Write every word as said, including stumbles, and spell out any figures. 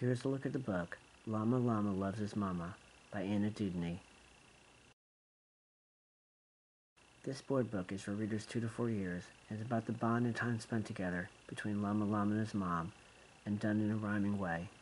Here's a look at the book, Llama Llama Loves His Mama, by Anna Dewdney. This board book is for readers two to four years and is about the bond and time spent together between Llama Llama and his mom, and done in a rhyming way.